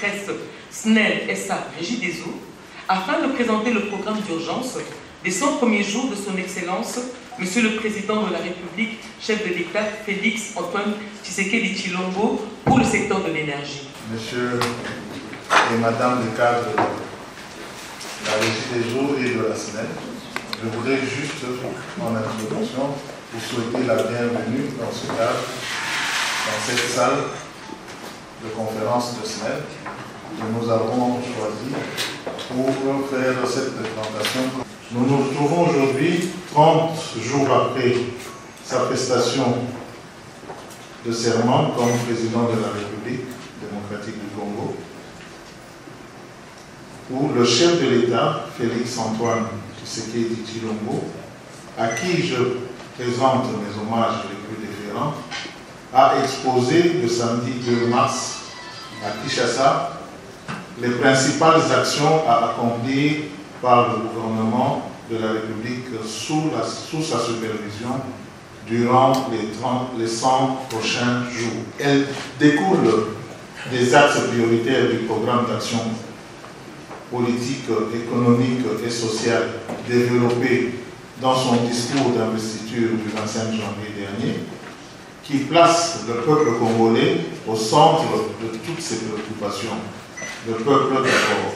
presse SNEL SA Régie des eaux, afin de présenter le programme d'urgence des 100 premiers jours de son Excellence, Monsieur le Président de la République, chef de l'État, Félix Antoine Tshisekedi Tshilombo, pour le secteur de l'énergie. Monsieur et Madame le cadre de la Régie des eaux et de la SNEL, je voudrais juste, en introduction, vous souhaiter la bienvenue dans ce cadre, dans cette salle de conférence de SNEL que nous avons choisi pour faire cette présentation. Nous nous retrouvons aujourd'hui, 30 jours après sa prestation de serment comme président de la République démocratique du Congo, où le chef de l'État, Félix Antoine Tshisekedi Tshilombo, à qui je présente mes hommages les plus déférents, a exposé le samedi 2 mars à Kinshasa les principales actions à accomplir par le gouvernement de la République sous sa supervision durant les 100 prochains jours. Elle découle des axes prioritaires du programme d'action politique, économique et sociale développé dans son discours d'investiture du 25 janvier dernier, qui place le peuple congolais au centre de toutes ses préoccupations. Le peuple d'abord.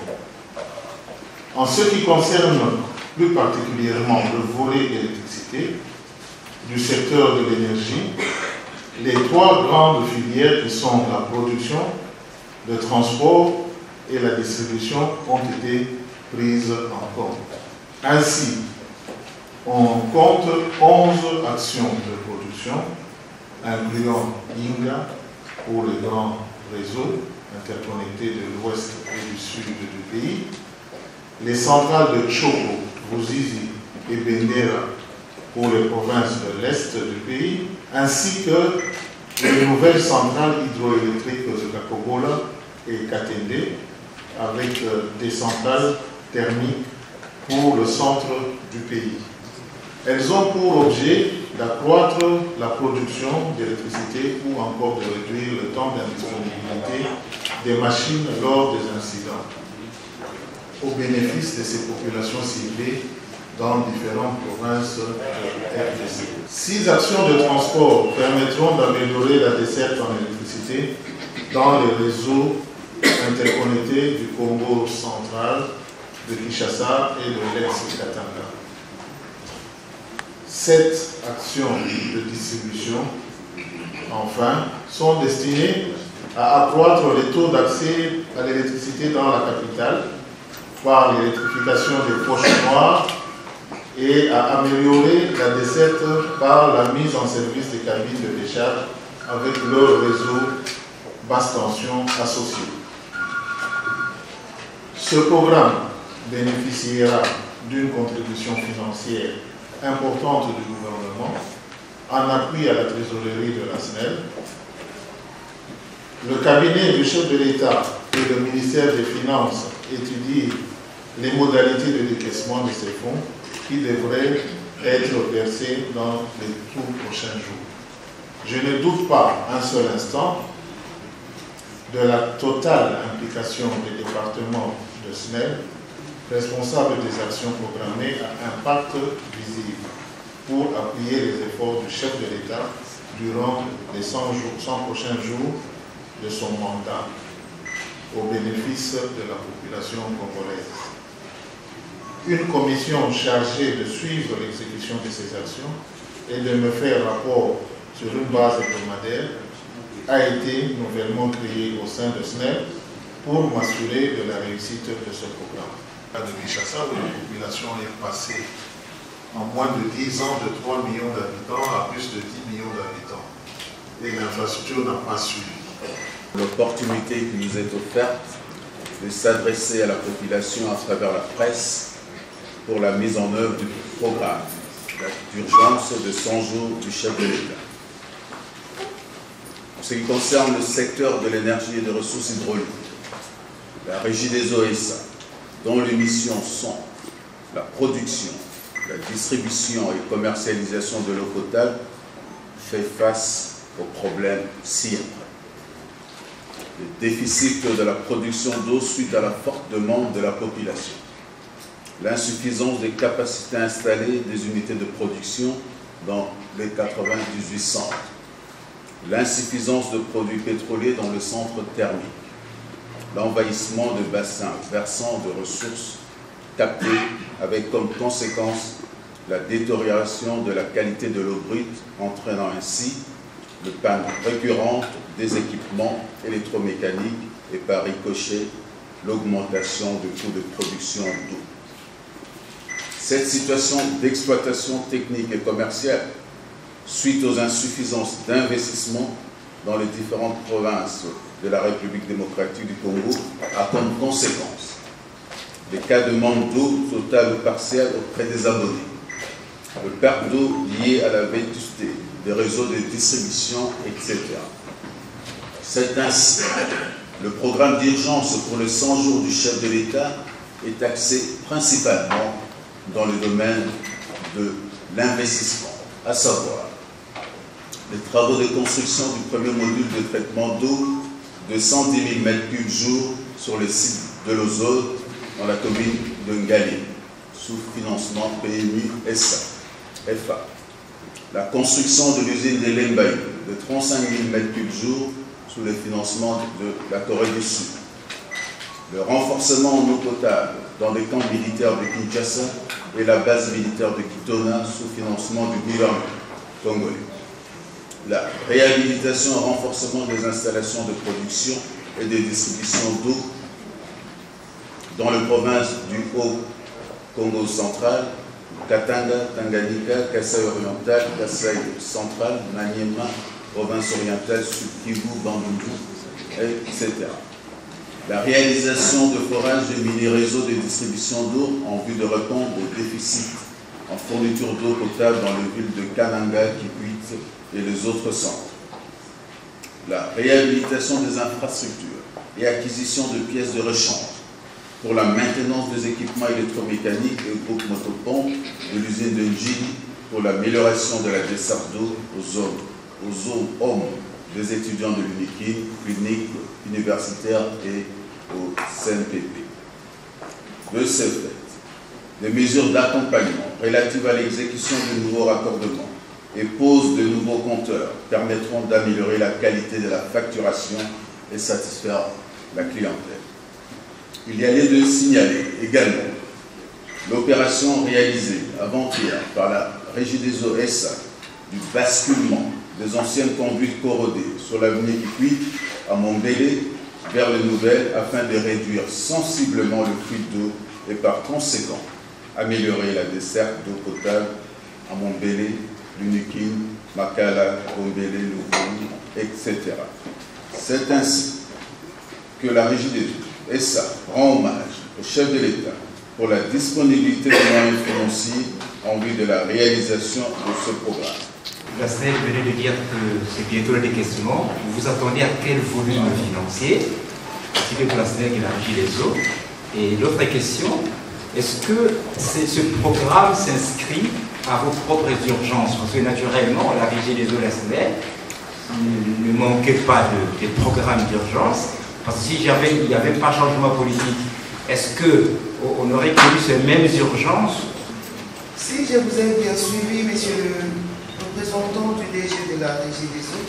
En ce qui concerne plus particulièrement le volet électricité du secteur de l'énergie, les 3 grandes filières qui sont la production, le transport et la distribution ont été prises en compte. Ainsi, on compte 11 actions de production, incluant INGA pour les grands réseaux interconnectés de l'ouest et du sud du pays, les centrales de Tchoko, Ruzizi et Bendera pour les provinces de l'est du pays, ainsi que les nouvelles centrales hydroélectriques de Kakobola et Katende, avec des centrales thermiques pour le centre du pays. Elles ont pour objet d'accroître la production d'électricité ou encore de réduire le temps d'indisponibilité des machines lors des incidents, au bénéfice de ces populations ciblées dans différentes provinces de RDC. 6 actions de transport permettront d'améliorer la desserte en électricité dans les réseaux interconnectés du Congo central, de Kinshasa et de l'ex-Katanga. 7 actions de distribution, enfin, sont destinées à accroître les taux d'accès à l'électricité dans la capitale par l'électrification des poches noires et à améliorer la desserte par la mise en service des cabines de décharge avec leur réseau basse tension associé. Ce programme bénéficiera d'une contribution financière importante du gouvernement en appui à la trésorerie de la SNEL. Le cabinet du chef de l'État et le ministère des Finances étudient les modalités de décaissement de ces fonds qui devraient être versés dans les tout prochains jours. Je ne doute pas un seul instant de la totale implication des départements de SNEL, responsables des actions programmées à impact visible, pour appuyer les efforts du chef de l'État durant les 100 prochains jours de son mandat, au bénéfice de la population congolaise. Une commission chargée de suivre l'exécution de ces actions et de me faire rapport sur une base hebdomadaire a été nouvellement créée au sein de SNEL pour m'assurer de la réussite de ce programme. De Kinshasa, où la population est passée en moins de 10 ans de 3 millions d'habitants à plus de 10 millions d'habitants. Et l'infrastructure n'a pas suivi. L'opportunité qui nous est offerte de s'adresser à la population à travers la presse pour la mise en œuvre du programme d'urgence de 100 jours du chef de l'État. En ce qui concerne le secteur de l'énergie et des ressources hydrauliques, la Régie des eaux SA, dont les missions sont la production, la distribution et commercialisation de l'eau potable, fait face aux problèmes ci-après. le déficit de la production d'eau suite à la forte demande de la population, l'insuffisance des capacités installées des unités de production dans les 98 centres, l'insuffisance de produits pétroliers dans le centre thermique, l'envahissement de bassins versants de ressources captées avec comme conséquence la détérioration de la qualité de l'eau brute, entraînant ainsi le panne récurrente des équipements électromécaniques et par ricochet l'augmentation du coût de production d'eau. Cette situation d'exploitation technique et commerciale, suite aux insuffisances d'investissement dans les différentes provinces de la République démocratique du Congo, a comme conséquence des cas de manque d'eau totale ou partielle auprès des abonnés, de perte d'eau liée à la vétusté des réseaux de distribution, etc. C'est ainsi le programme d'urgence pour les 100 jours du chef de l'État est axé principalement dans le domaine de l'investissement, à savoir les travaux de construction du premier module de traitement d'eau de 110 000 m3 jour sur le site de l'Ozone dans la commune de Ngali, sous financement PMU-FA. La construction de l'usine de Lembaï de 35 000 m3 jour sous le financement de la Corée du Sud. Le renforcement en eau potable dans les camps militaires de Kinshasa et la base militaire de Kitona sous financement du gouvernement congolais. La réhabilitation et renforcement des installations de production et de distribution d'eau dans les provinces du Haut-Congo central, Katanga, Tanganyika, Kasaï oriental, Kasaï central, Maniema, province orientale, Sud-Kivu, Bandundu, etc. La réalisation de forages de mini-réseaux de distribution d'eau en vue de répondre au déficit en fourniture d'eau potable dans les villes de Kananga, Kikwit et les autres centres. La réhabilitation des infrastructures et acquisition de pièces de rechange pour la maintenance des équipements électromécaniques et groupes motopompes de l'usine de Njili pour l'amélioration de la desserte d'eau aux zones hommes des étudiants de l'UNIKI, clinique universitaire et au CNPP. De ce fait, des mesures d'accompagnement relatives à l'exécution de nouveaux raccordements et pose de nouveaux compteurs permettront d'améliorer la qualité de la facturation et satisfaire la clientèle. Il y a lieu de signaler également l'opération réalisée avant-hier par la Régie des eaux SA du basculement des anciennes conduites corrodées sur l'avenue Kikwit à Mombele vers les nouvelles afin de réduire sensiblement le flux d'eau et par conséquent améliorer la desserte d'eau potable à Mombele, Lunikin, Makala, Mombele, Luvungi, etc. C'est ainsi que la Régie des eaux SA rend hommage au chef de l'État pour la disponibilité des moyens financiers en vue de la réalisation de ce programme. La SNEL venait de dire que c'est bientôt le décaissement. Vous vous attendez à quel volume financier? C'est pour la SNEL et la Régie des eaux. Et l'autre question, est-ce que ce programme s'inscrit à vos propres urgences? Parce que naturellement, la Régie des eaux, la SNEL, ne manquait pas de programmes d'urgence. Parce que si il n'y avait pas changement politique, est-ce qu'on aurait connu ces mêmes urgences? Si je vous ai bien suivi, monsieur le représentant du DG de la Régie des eaux,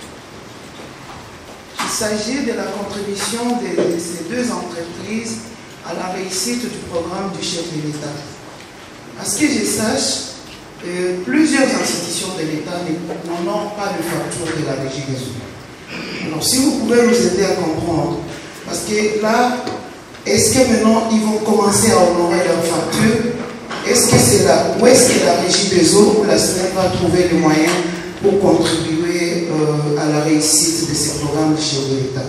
il s'agit de la contribution de ces deux entreprises à la réussite du programme du chef de l'État. À ce que je sache, plusieurs institutions de l'État n'en ont pas de facture de la Régie des eaux. Alors si vous pouvez nous aider à comprendre, parce que là, est-ce que maintenant ils vont commencer à honorer leurs factures? Est-ce que c'est là? Où est-ce que la Régie des eaux ou la SNEL va trouver les moyens pour contribuer à la réussite de ces programmes du chef de l'État?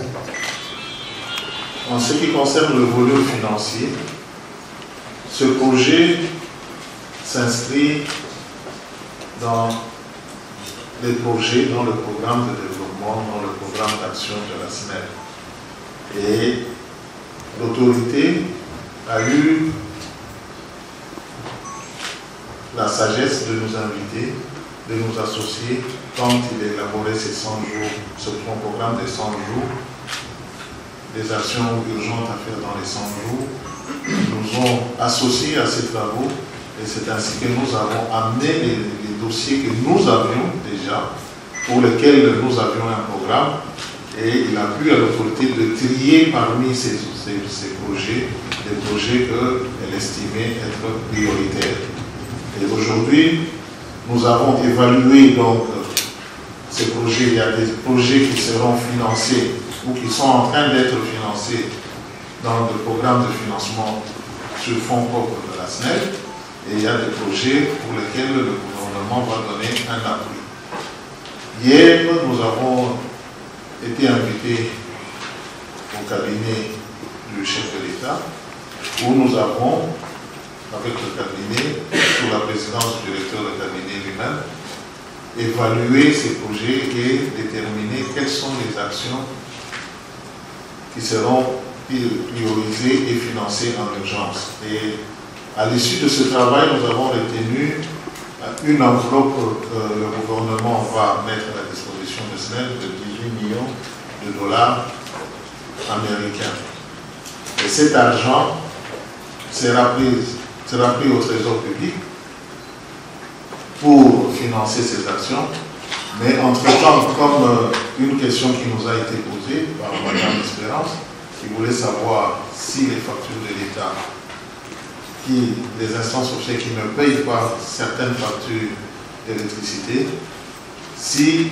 En ce qui concerne le volume financier, ce projet s'inscrit dans les projets, dans le programme de développement, dans le programme d'action de la SNEL. Et l'autorité a eu la sagesse de nous inviter, de nous associer quand il élaborait ces 100 jours, ce programme de 100 jours, des actions urgentes à faire dans les 100 jours, nous ont associés à ces travaux et c'est ainsi que nous avons amené les dossiers que nous avions déjà, pour lesquels nous avions un programme, et il a plu à l'autorité de trier parmi ces projets, des projets qu'elle estimait être prioritaires. Et aujourd'hui, nous avons évalué donc ces projets. Il y a des projets qui seront financés ou qui sont en train d'être financés dans le programme de financement sur fonds propres de la SNEL, et il y a des projets pour lesquels le gouvernement va donner un appui. Hier, nous avons été invités au cabinet du chef de l'État, où nous avons, avec le cabinet, sous la présidence du directeur de cabinet lui-même, évalué ces projets et déterminer quelles sont les actions qui seront priorisées et financées en urgence. Et à l'issue de ce travail, nous avons retenu une enveloppe que le gouvernement va mettre à la disposition de SNEL de 18 millions de dollars américains. Et cet argent sera pris au trésor public pour financer ces actions. Mais entre-temps, comme une question qui nous a été posée par Mme Espérance, qui voulait savoir si les factures de l'État, les instances officielles qui ne payent pas certaines factures d'électricité, si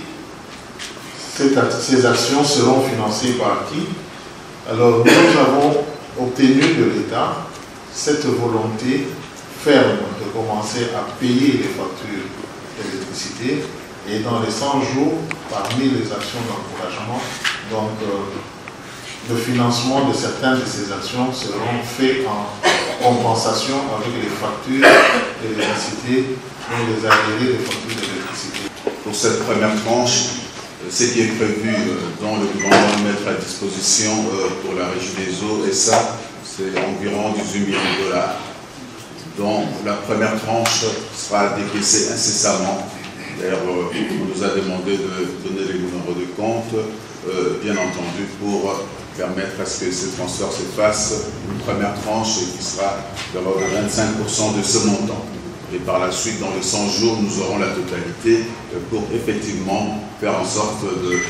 ces actions seront financées par qui? Alors nous avons obtenu de l'État cette volonté ferme de commencer à payer les factures d'électricité, et dans les 100 jours, parmi les actions d'encouragement, donc le financement de certaines de ces actions seront faits en compensation avec les factures d'électricité et les arriérés des factures d'électricité. Pour cette première tranche, ce qui est prévu dans le gouvernement de mettre à disposition pour la Régie des eaux, et ça, c'est environ 18 millions de dollars. Donc la première tranche sera décaissée incessamment. D'ailleurs, on nous a demandé de donner les numéros de compte, bien entendu, pour permettre à ce que ces transferts se fassent. Une première tranche qui sera de 25% de ce montant. Et par la suite, dans les 100 jours, nous aurons la totalité pour effectivement faire en sorte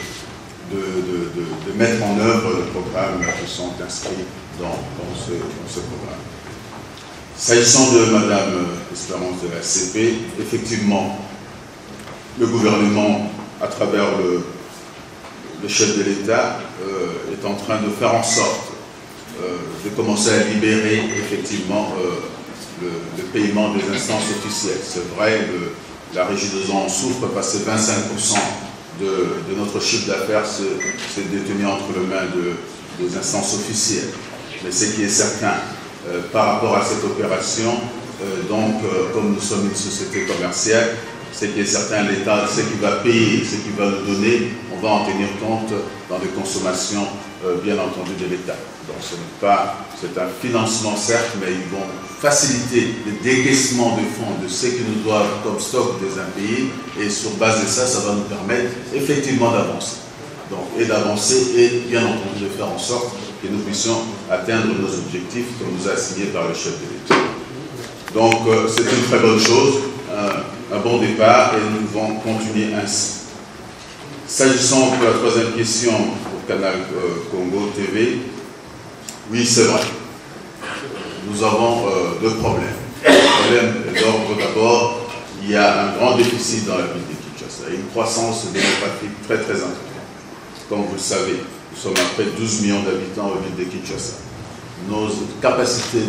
de mettre en œuvre le programme qui sont inscrits dans ce programme. S'agissant de Mme Espérance de la CP, effectivement, le gouvernement, à travers le chef de l'État, est en train de faire en sorte de commencer à libérer effectivement le paiement des instances officielles. C'est vrai, la Régie des eaux en souffre parce que 25% de notre chiffre d'affaires c'est détenu entre les mains des instances officielles. Mais ce qui est certain, par rapport à cette opération, comme nous sommes une société commerciale, ce qui est certain, l'État, ce qu'il va payer, ce qu'il va nous donner, on va en tenir compte dans les consommations, bien entendu, de l'État. Donc c'est un financement certes, mais ils vont faciliter le décaissement de fonds de ce qui nous doivent comme stock des impayés, et sur base de ça, ça va nous permettre effectivement d'avancer. Donc, et d'avancer et bien entendu de faire en sorte que nous puissions atteindre nos objectifs comme nous a assigné par le chef de l'État. Donc c'est une très bonne chose, un bon départ, et nous devons continuer ainsi. S'agissant de la troisième question au canal Congo TV, oui c'est vrai, nous avons deux problèmes. Le problème est d'ordre d'abord, il y a un grand déficit dans la ville de Kinshasa, une croissance démographique très très importante. Comme vous le savez, nous sommes à près de 12 millions d'habitants en ville de Kinshasa. Nos capacités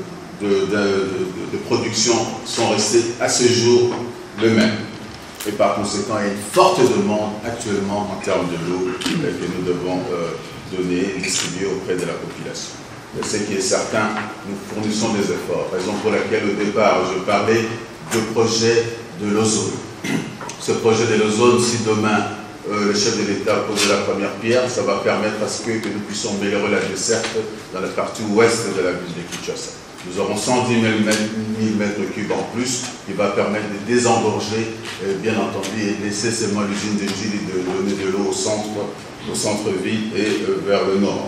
de production sont restées à ce jour les mêmes. Et par conséquent, il y a une forte demande actuellement en termes de l'eau que nous devons donner, distribuer auprès de la population. Mais ce qui est certain, nous fournissons des efforts. Raison pour laquelle au départ, je parlais de projet de l'ozone. Ce projet de l'ozone, si demain le chef de l'État pose la première pierre, ça va permettre à ce que nous puissions améliorer la desserte dans la partie ouest de la ville de Kinshasa. Nous aurons 110 000 m3 en plus, qui va permettre de désengorger, bien entendu, et laisser seulement l'usine de Gilles et de donner de l'eau au centre-ville et vers le nord.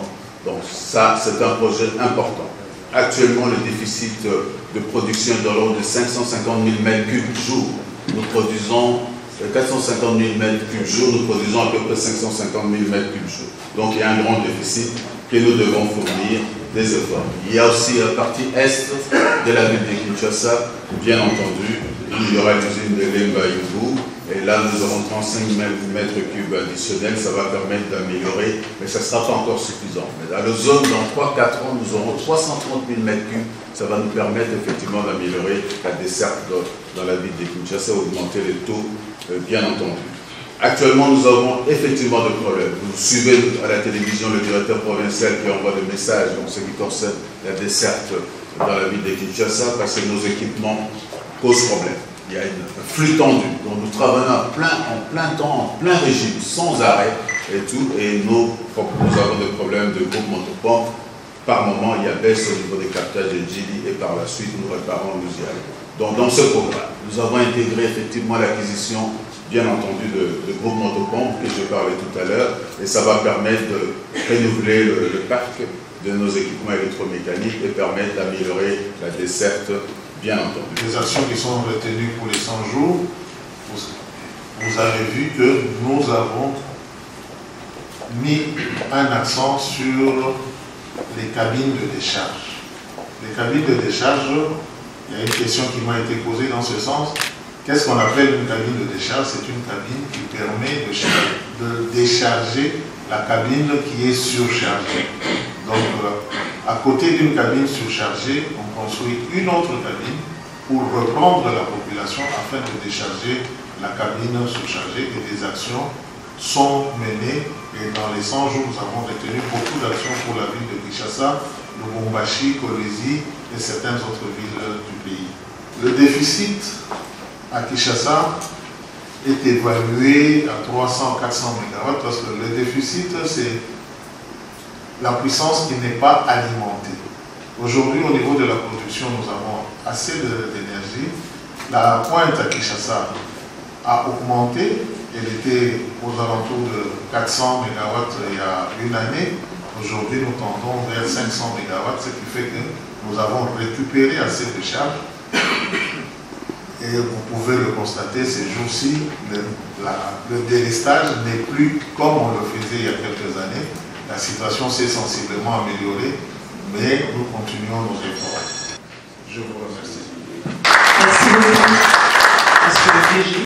Donc ça, c'est un projet important. Actuellement, le déficit de production est de l'ordre de 550 000 m3 jour. Nous produisons 450 000 m3 jour, nous produisons à peu près 550 000 m3 jour. Donc il y a un grand déficit que nous devons fournir des efforts. Il y a aussi la partie est de la ville de Kinshasa, bien entendu, il y aura l'usine de Lemba-Yubu, et là nous aurons 35 m3 additionnels, ça va permettre d'améliorer, mais ça ne sera pas encore suffisant. Mais dans la zone, dans 3-4 ans, nous aurons 330 000 m3, ça va nous permettre effectivement d'améliorer la desserte dans la ville de Kinshasa, augmenter les taux, bien entendu. Actuellement, nous avons effectivement des problèmes. Vous suivez à la télévision le directeur provincial qui envoie des messages en ce qui concerne la desserte dans la ville de Kinshasa parce que nos équipements posent problème. Il y a un flux tendu. Donc nous travaillons en plein temps, en plein régime, sans arrêt et tout. Et nous avons des problèmes de groupement de pompe. Par moment, il y a baisse au niveau des captages de Djili et par la suite, nous réparons l'usine. Donc dans ce programme, nous avons intégré effectivement l'acquisition bien entendu de groupements de pompes que je parlais tout à l'heure, et ça va permettre de renouveler le parc de nos équipements électromécaniques et permettre d'améliorer la desserte, bien entendu. Les actions qui sont retenues pour les 100 jours, vous avez vu que nous avons mis un accent sur les cabines de décharge. Les cabines de décharge, il y a une question qui m'a été posée dans ce sens. Qu'est-ce qu'on appelle une cabine de décharge? C'est une cabine qui permet de décharger la cabine qui est surchargée. Donc, à côté d'une cabine surchargée, on construit une autre cabine pour reprendre la population afin de décharger la cabine surchargée, et des actions sont menées. Et dans les 100 jours, nous avons retenu beaucoup d'actions pour la ville de Kinshasa, Lubumbashi, Kolwezi et certaines autres villes du pays. Le déficit à Kinshasa est évalué à 300-400 MW parce que le déficit, c'est la puissance qui n'est pas alimentée. Aujourd'hui, au niveau de la production, nous avons assez d'énergie. La pointe à Kinshasa a augmenté. Elle était aux alentours de 400 MW il y a une année. Aujourd'hui, nous tendons vers 500 MW, ce qui fait que nous avons récupéré assez de charges. Et vous pouvez le constater ces jours-ci, le délestage n'est plus comme on le faisait il y a quelques années. La situation s'est sensiblement améliorée, mais nous continuons nos efforts. Je vous remercie. Merci beaucoup. Monsieur le DG.